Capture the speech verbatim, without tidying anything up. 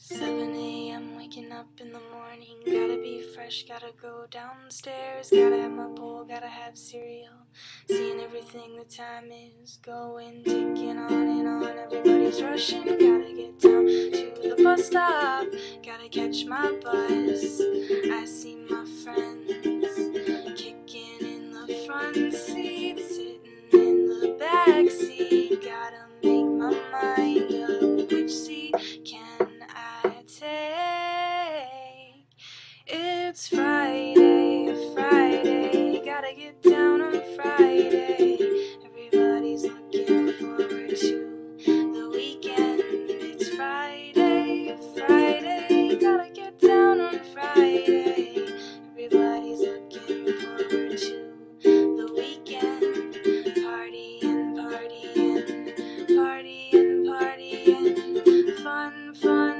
seven a m waking up in the morning. Gotta be fresh, gotta go downstairs. Gotta have my bowl, gotta have cereal. Seeing everything the time is going, ticking on and on. Everybody's rushing, gotta get down to the bus stop. Gotta catch my bus. I see my friends kicking in the front seat, sitting in the back seat. Gotta make my mind up, which seat can I take? It's Friday, Friday, gotta get down on Friday. Everybody's looking forward to the weekend. It's Friday, Friday, gotta get down on Friday. Everybody's looking forward to the weekend. Partying, partying, partying, partying, fun, fun.